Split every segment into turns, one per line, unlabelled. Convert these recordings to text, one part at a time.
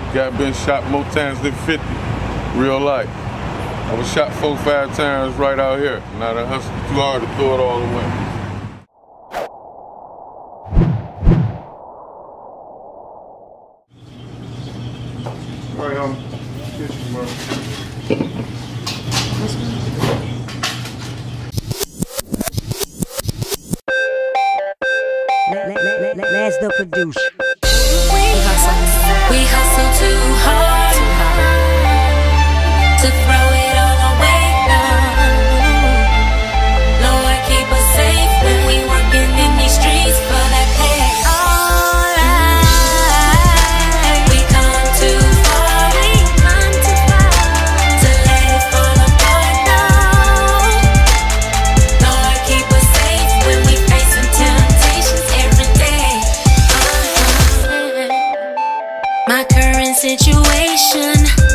Got been shot more times than 50, real life. I was shot 4 or 5 times right out here. Now the hustle too hard to throw it all away. All right, get you, bro.
Let's the producer.
We hustle too hard to throw it all away now. Lord, keep us safe when we working in these streets for that pay. Alright, we come too far to let it fall apart now. Lord, keep us safe when we facing temptations every day. My current situation,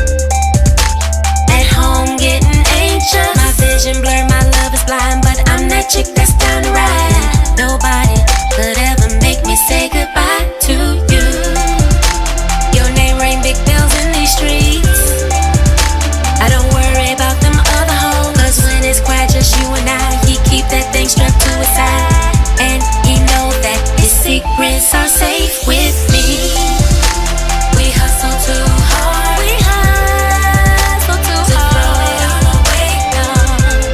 at home getting anxious. My vision blurred, my love is blind, but I'm that chick that's down to ride. Nobody could ever make me say goodbye to you. Your name ring big bells in these streets. I don't worry about them other hoes, 'cause when it's quiet just you and I, he keep that thing strapped to his side, and he know that his secrets are safe with me. We hustle too hard. We hustle too hard to throw it all away now.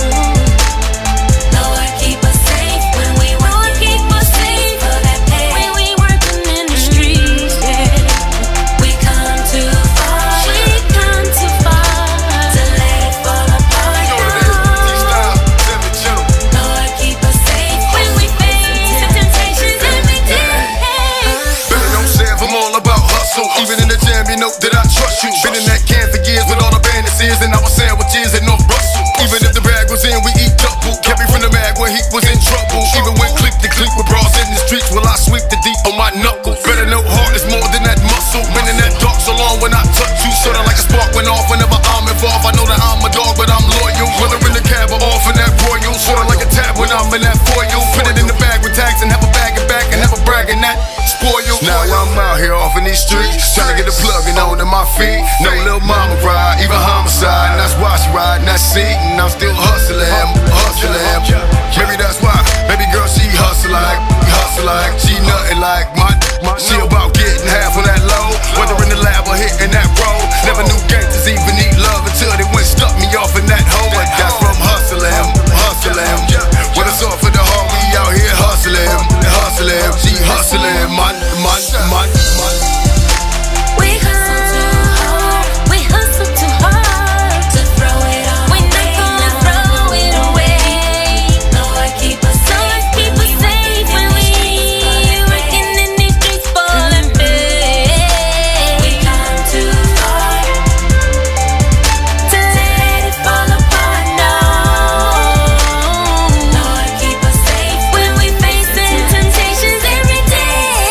Lord, keep us safe when we working. Keep us safe for that pay. When we working in the streets, yeah. We come too far. We come too far to let it fall apart now.
Tiye Stylz,
Lord, keep us safe when we face temptations every day.
Better don't say if I'm all about hustle. Even in the jam, you know that I trust you. Been in that can for years with all the bandits and our sandwiches at North Russell. Even if the bag was in, we eat double. Kept me from the mag when he was in trouble. Even when click to click with bras in the streets, will I sweep the deep on my knuckles? Better know heart is more than that muscle. Been in that dark so long when I touch you, sorta like a spark went off whenever I'm involved. I know that I'm a dog, but I'm loyal. Whether in the cab or off in that royal, sorta like a tab when I'm in that foil. Put it in the bag with tags and have a bag it back and have a brag in that spoil. Now I'm out here off in these streets, trying to get the plugging on to my feet. No little mama ride, even homicide, and that's why she riding that seat. And I'm still hustling. Maybe that's why, baby girl, she hustle like, she nothing like mine. She about getting half of that low, whether in the lab or hitting that road. Never knew gangsters even need love until they went stuck me off in that hole. But that's from hustling. When it's all for the heart, we out here hustling. She hustling, man.
We hustle too hard. We hustle too hard to throw it all away. We're not gonna throw it away. Lord, keep us safe. Keep us safe when we working in these streets for that pay. We come too far to let it fall apart now. Lord, keep us safe when we facing temptations every day.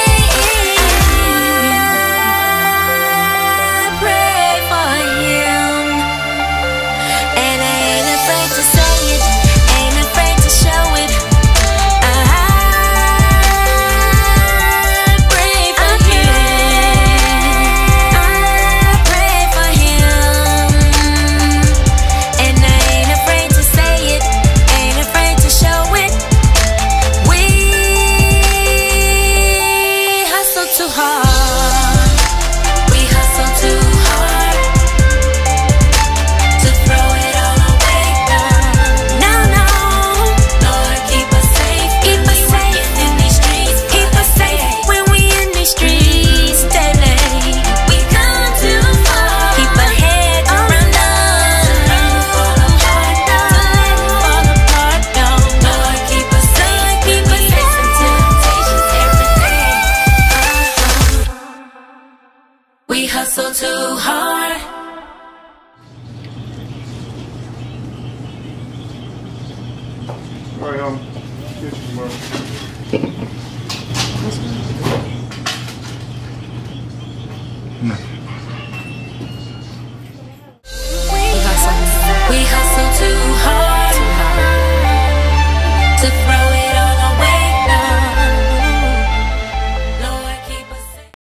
We hustle too hard.
All right, get you, bro.